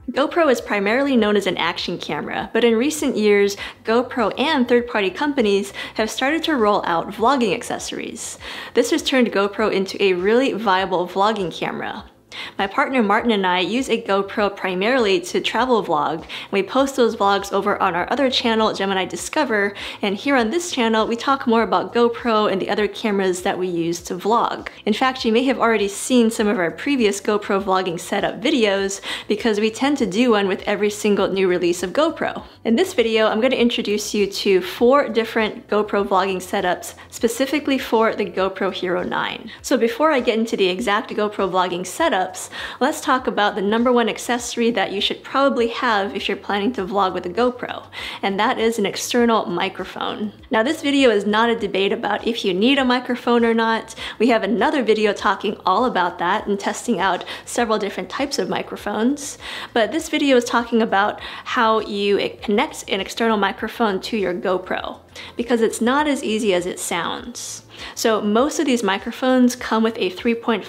GoPro is primarily known as an action camera, but in recent years, GoPro and third-party companies have started to roll out vlogging accessories. This has turned GoPro into a really viable vlogging camera. My partner Martin and I use a GoPro primarily to travel vlog, and we post those vlogs over on our other channel, Gemini Discover, and here on this channel we talk more about GoPro and the other cameras that we use to vlog. In fact, you may have already seen some of our previous GoPro vlogging setup videos because we tend to do one with every single new release of GoPro. In this video, I'm going to introduce you to 4 different GoPro vlogging setups specifically for the GoPro Hero 9. So before I get into the exact GoPro vlogging setup, let's talk about the #1 accessory that you should probably have if you're planning to vlog with a GoPro, and that is an external microphone. Now this video is not a debate about if you need a microphone or not. We have another video talking all about that and testing out several different types of microphones, but this video is talking about how you connect an external microphone to your GoPro, because it's not as easy as it sounds. So most of these microphones come with a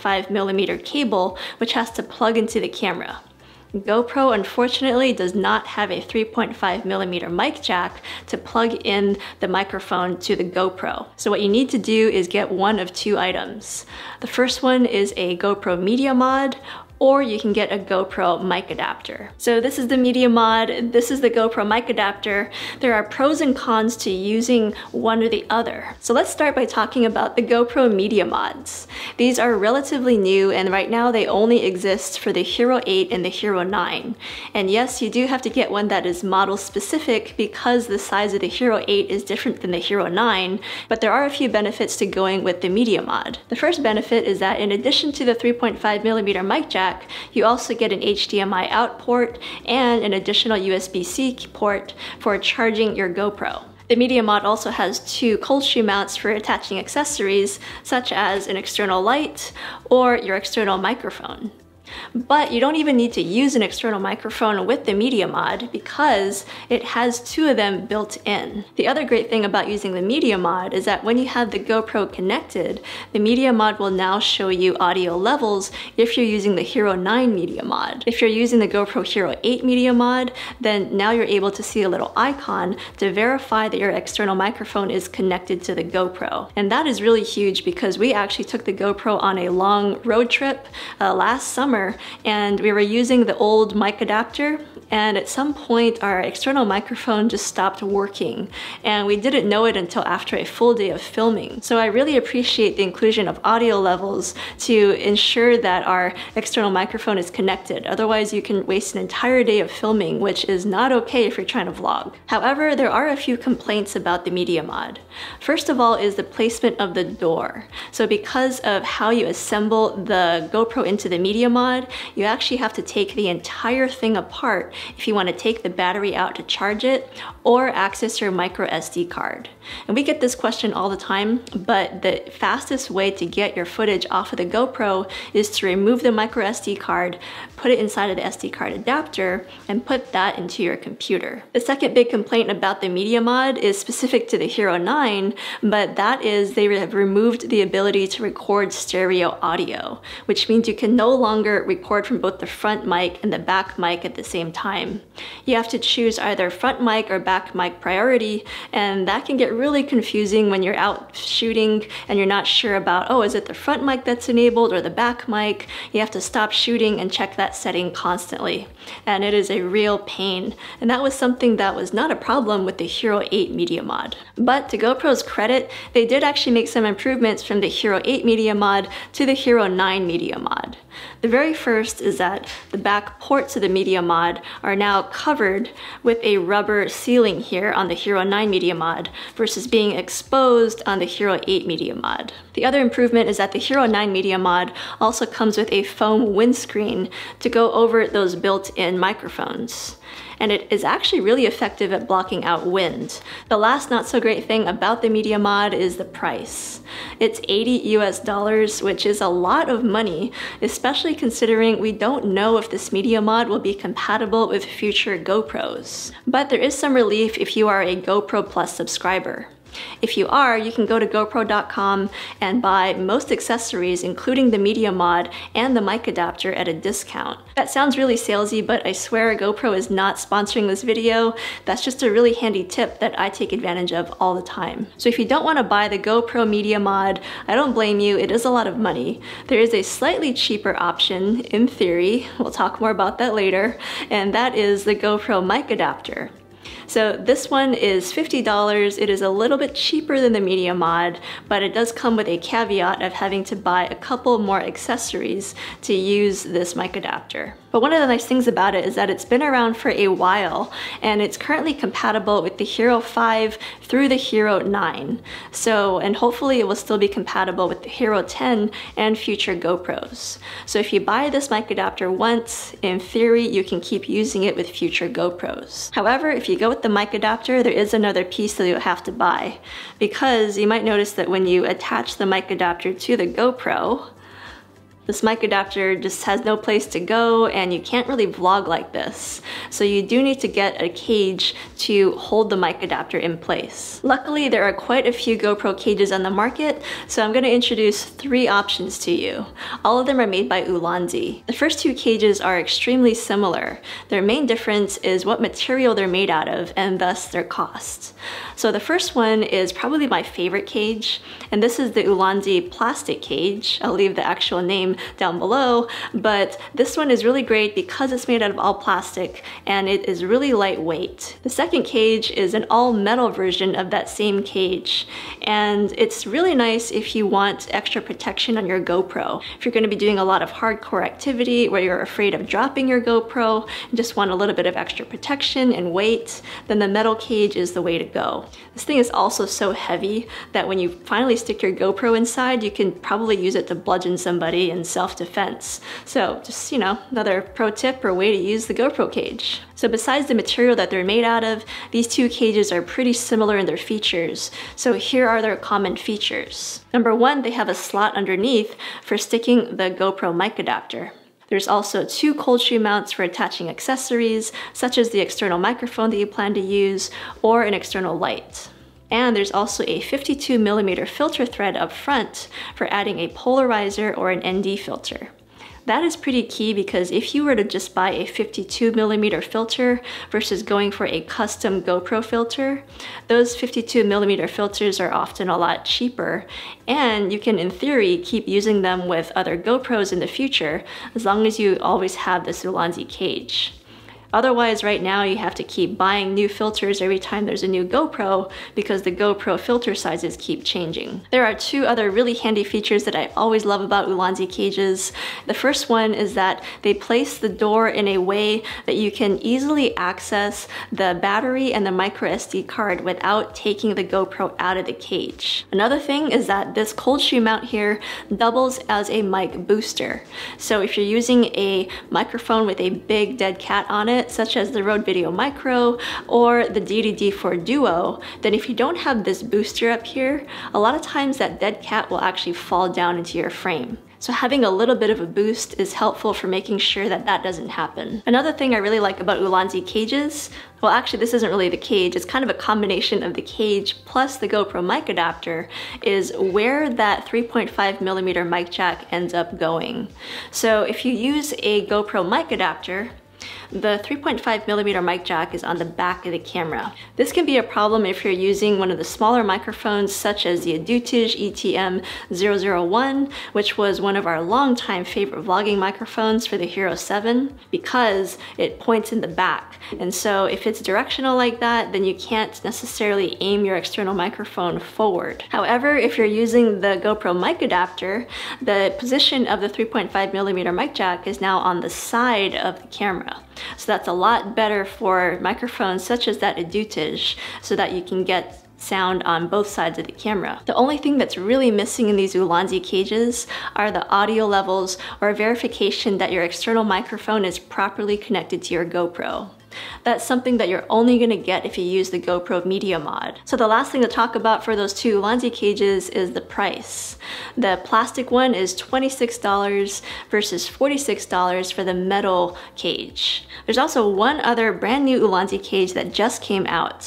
3.5mm cable which has to plug into the camera. GoPro unfortunately does not have a 3.5mm mic jack to plug in the microphone to the GoPro. So what you need to do is get one of 2 items. The first one is a GoPro Media Mod, or you can get a GoPro mic adapter. So this is the Media Mod, this is the GoPro mic adapter. There are pros and cons to using one or the other. So let's start by talking about the GoPro Media Mods. These are relatively new, and right now they only exist for the Hero 8 and the Hero 9. And yes, you do have to get one that is model specific because the size of the Hero 8 is different than the Hero 9, but there are a few benefits to going with the Media Mod. The first benefit is that in addition to the 3.5mm mic jack, you also get an HDMI out port and an additional USB-C port for charging your GoPro. The Media Mod also has 2 cold shoe mounts for attaching accessories such as an external light or your external microphone. But you don't even need to use an external microphone with the Media Mod because it has 2 of them built in. The other great thing about using the Media Mod is that when you have the GoPro connected, the Media Mod will now show you audio levels if you're using the Hero 9 Media Mod. If you're using the GoPro Hero 8 Media Mod, then now you're able to see a little icon to verify that your external microphone is connected to the GoPro. And that is really huge because we actually took the GoPro on a long road trip last summer, and we were using the old mic adapter, and at some point our external microphone just stopped working, and we didn't know it until after a full day of filming. So I really appreciate the inclusion of audio levels to ensure that our external microphone is connected. Otherwise you can waste an entire day of filming, which is not okay if you're trying to vlog. However, there are a few complaints about the Media Mod. First of all is the placement of the door. So because of how you assemble the GoPro into the Media Mod, you actually have to take the entire thing apart if you want to take the battery out to charge it or access your micro SD card. And we get this question all the time, but the fastest way to get your footage off of the GoPro is to remove the micro SD card, put it inside of the SD card adapter, and put that into your computer. The second big complaint about the Media Mod is specific to the Hero 9, but that is they have removed the ability to record stereo audio, which means you can no longer record from both the front mic and the back mic at the same time. You have to choose either front mic or back mic priority, and that can get really confusing when you're out shooting and you're not sure about, oh, is it the front mic that's enabled or the back mic? You have to stop shooting and check that setting constantly, and it is a real pain. And that was something that was not a problem with the Hero 8 Media Mod. But to GoPro's credit, they did actually make some improvements from the Hero 8 Media Mod to the Hero 9 Media Mod. The very first is that the back ports of the Media Mod are now covered with a rubber sealing here on the Hero 9 Media Mod versus being exposed on the Hero 8 Media Mod. The other improvement is that the Hero 9 Media Mod also comes with a foam windscreen to go over those built-in microphones. And it is actually really effective at blocking out wind. The last not so great thing about the Media Mod is the price. It's $80 US, which is a lot of money, especially considering we don't know if this Media Mod will be compatible with future GoPros. But there is some relief if you are a GoPro Plus subscriber. If you are, you can go to GoPro.com and buy most accessories, including the media mod and the mic adapter, at a discount. That sounds really salesy, but I swear GoPro is not sponsoring this video. That's just a really handy tip that I take advantage of all the time. So if you don't want to buy the GoPro media mod, I don't blame you. It is a lot of money. There is a slightly cheaper option, in theory. We'll talk more about that later, and that is the GoPro mic adapter. So this one is $50. It is a little bit cheaper than the media mod, but it does come with a caveat of having to buy a couple more accessories to use this mic adapter. But one of the nice things about it is that it's been around for a while, and it's currently compatible with the Hero 5 through the Hero 9. So, and hopefully it will still be compatible with the Hero 10 and future GoPros. So if you buy this mic adapter once, in theory, you can keep using it with future GoPros. However, if you go with the mic adapter, there is another piece that you'll have to buy, because you might notice that when you attach the mic adapter to the GoPro, this mic adapter just has no place to go, and you can't really vlog like this. So you do need to get a cage to hold the mic adapter in place. Luckily, there are quite a few GoPro cages on the market, so I'm going to introduce 3 options to you. All of them are made by Ulanzi. The first 2 cages are extremely similar. Their main difference is what material they're made out of, and thus their cost. So the first one is probably my favorite cage, and this is the Ulanzi plastic cage. I'll leave the actual name down below, but this one is really great because it's made out of all plastic and it is really lightweight. The second cage is an all metal version of that same cage, and it's really nice if you want extra protection on your GoPro. If you're going to be doing a lot of hardcore activity where you're afraid of dropping your GoPro and just want a little bit of extra protection and weight, then the metal cage is the way to go. This thing is also so heavy that when you finally stick your GoPro inside, you can probably use it to bludgeon somebody in self-defense. So just, you know, another pro tip or way to use the GoPro cage. So besides the material that they're made out of, these 2 cages are pretty similar in their features. So here are their common features. Number 1, they have a slot underneath for sticking the GoPro mic adapter. There's also 2 cold shoe mounts for attaching accessories, such as the external microphone that you plan to use, or an external light. And there's also a 52mm filter thread up front for adding a polarizer or an ND filter. That is pretty key, because if you were to just buy a 52mm filter versus going for a custom GoPro filter, those 52mm filters are often a lot cheaper, and you can, in theory, keep using them with other GoPros in the future as long as you always have this Ulanzi cage. Otherwise, right now you have to keep buying new filters every time there's a new GoPro because the GoPro filter sizes keep changing. There are 2 other really handy features that I always love about Ulanzi cages. The first one is that they place the door in a way that you can easily access the battery and the micro SD card without taking the GoPro out of the cage. Another thing is that this cold shoe mount here doubles as a mic booster. So if you're using a microphone with a big dead cat on it, such as the Rode Video Micro or the DD-D4 Duo, then if you don't have this booster up here, a lot of times that dead cat will actually fall down into your frame. So having a little bit of a boost is helpful for making sure that that doesn't happen. Another thing I really like about Ulanzi cages, well actually this isn't really the cage, it's kind of a combination of the cage plus the GoPro mic adapter, is where that 3.5mm mic jack ends up going. So if you use a GoPro mic adapter, the 3.5mm mic jack is on the back of the camera. This can be a problem if you're using one of the smaller microphones such as the Audoutige ETM001, which was one of our longtime favorite vlogging microphones for the Hero 7, because it points in the back. And so if it's directional like that, then you can't necessarily aim your external microphone forward. However, if you're using the GoPro mic adapter, the position of the 3.5mm mic jack is now on the side of the camera. So that's a lot better for microphones such as that Audoutige, so that you can get sound on both sides of the camera. The only thing that's really missing in these Ulanzi cages are the audio levels or verification that your external microphone is properly connected to your GoPro. That's something that you're only going to get if you use the GoPro Media Mod. So the last thing to talk about for those 2 Ulanzi cages is the price. The plastic one is $26 versus $46 for the metal cage. There's also one other brand new Ulanzi cage that just came out.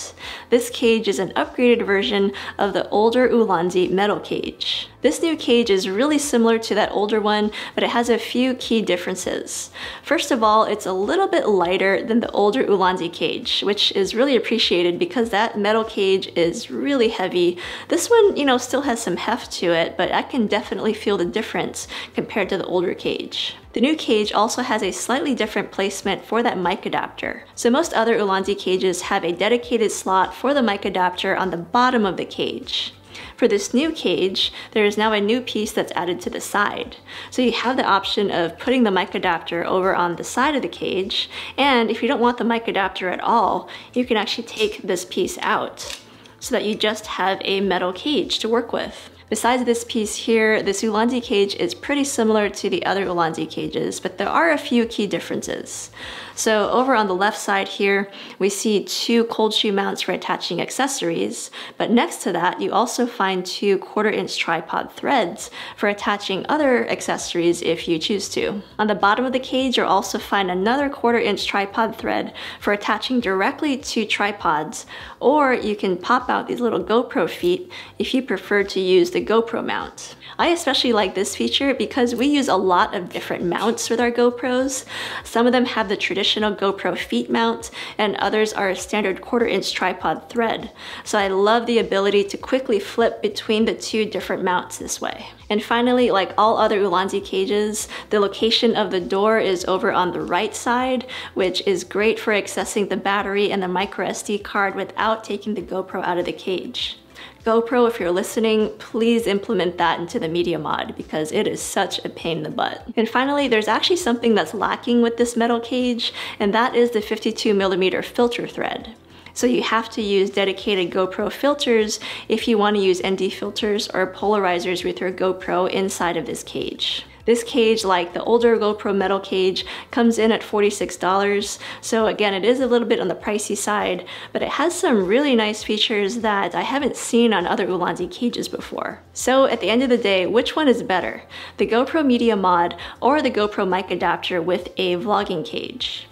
This cage is an upgraded version of the older Ulanzi metal cage. This new cage is really similar to that older one, but it has a few key differences. First of all, it's a little bit lighter than the older Ulanzi cage, which is really appreciated because that metal cage is really heavy. This one, still has some heft to it, but I can definitely feel the difference compared to the older cage. The new cage also has a slightly different placement for that mic adapter. So most other Ulanzi cages have a dedicated slot for the mic adapter on the bottom of the cage. For this new cage, there is now a new piece that's added to the side. So you have the option of putting the mic adapter over on the side of the cage, and if you don't want the mic adapter at all, you can actually take this piece out so that you just have a metal cage to work with. Besides this piece here, this Ulanzi cage is pretty similar to the other Ulanzi cages, but there are a few key differences. So over on the left side here, we see 2 cold shoe mounts for attaching accessories, but next to that, you also find 2 1/4-inch tripod threads for attaching other accessories if you choose to. On the bottom of the cage, you'll also find another 1/4-inch tripod thread for attaching directly to tripods, or you can pop out these little GoPro feet if you prefer to use the GoPro mount. I especially like this feature because we use a lot of different mounts with our GoPros. Some of them have the traditional GoPro feet mount, and others are a standard 1/4-inch tripod thread. So I love the ability to quickly flip between the 2 different mounts this way. And finally, like all other Ulanzi cages, the location of the door is over on the right side, which is great for accessing the battery and the microSD card without taking the GoPro out of the cage. GoPro, if you're listening, please implement that into the media mod because it is such a pain in the butt. And finally, there's actually something that's lacking with this metal cage, and that is the 52mm filter thread. So you have to use dedicated GoPro filters if you want to use ND filters or polarizers with your GoPro inside of this cage. This cage, like the older GoPro metal cage, comes in at $46. So again, it is a little bit on the pricey side, but it has some really nice features that I haven't seen on other Ulanzi cages before. So at the end of the day, which one is better? The GoPro Media Mod or the GoPro mic adapter with a vlogging cage?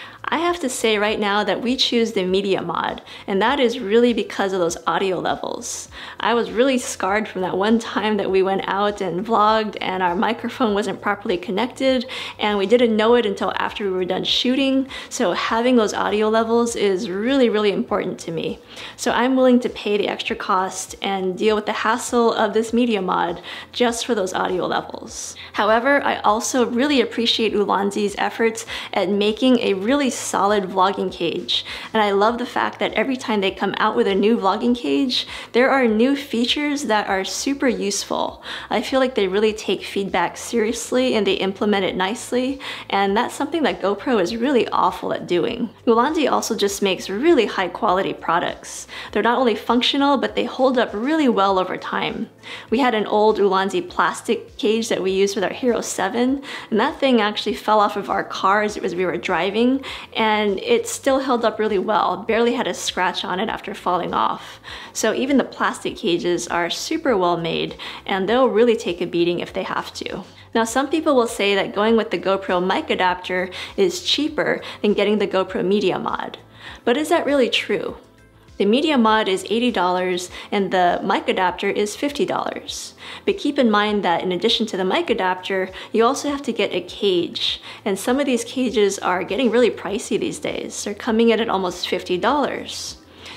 I have to say right now that we choose the media mod, and that is really because of those audio levels. I was really scarred from that one time that we went out and vlogged and our microphone wasn't properly connected, and we didn't know it until after we were done shooting. So having those audio levels is really, really important to me. So I'm willing to pay the extra cost and deal with the hassle of this media mod just for those audio levels. However, I also really appreciate Ulanzi's efforts at making a really solid vlogging cage, and I love the fact that every time they come out with a new vlogging cage, there are new features that are super useful. I feel like they really take feedback seriously and they implement it nicely, and that's something that GoPro is really awful at doing. Ulanzi also just makes really high quality products. They're not only functional, but they hold up really well over time. We had an old Ulanzi plastic cage that we used with our Hero 7, and that thing actually fell off of our car as we were driving, and it still held up really well. Barely had a scratch on it after falling off. So even the plastic cages are super well made, and they'll really take a beating if they have to. Now, some people will say that going with the GoPro mic adapter is cheaper than getting the GoPro Media Mod. But is that really true? The Media Mod is $80 and the mic adapter is $50. But keep in mind that in addition to the mic adapter, you also have to get a cage. And some of these cages are getting really pricey these days. They're coming in at almost $50.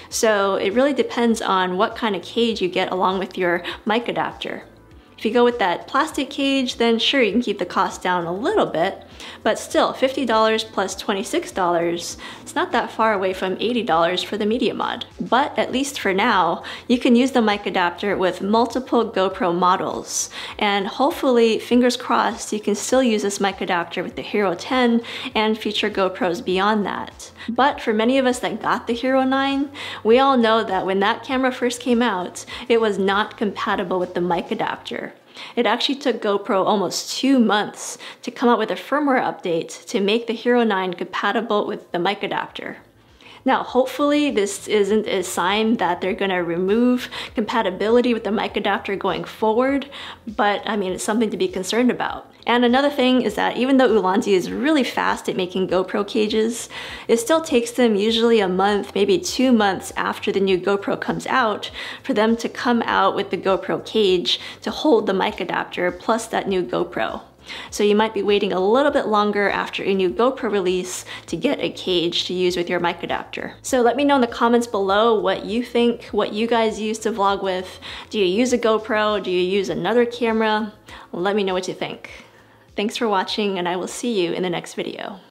So it really depends on what kind of cage you get along with your mic adapter. If you go with that plastic cage, then sure, you can keep the cost down a little bit, but still $50 plus $26, it's not that far away from $80 for the Media Mod. But at least for now, you can use the mic adapter with multiple GoPro models, and hopefully, fingers crossed, you can still use this mic adapter with the Hero 10 and future GoPros beyond that. But for many of us that got the Hero 9, we all know that when that camera first came out, it was not compatible with the mic adapter. It actually took GoPro almost 2 months to come out with a firmware update to make the Hero 9 compatible with the mic adapter. Now, hopefully this isn't a sign that they're gonna remove compatibility with the mic adapter going forward, but I mean, it's something to be concerned about. And another thing is that even though Ulanzi is really fast at making GoPro cages, it still takes them usually a month, maybe 2 months after the new GoPro comes out for them to come out with the GoPro cage to hold the mic adapter plus that new GoPro. So you might be waiting a little bit longer after a new GoPro release to get a cage to use with your mic adapter. So let me know in the comments below what you think, what you guys use to vlog with. Do you use a GoPro? Do you use another camera? Let me know what you think. Thanks for watching, and I will see you in the next video.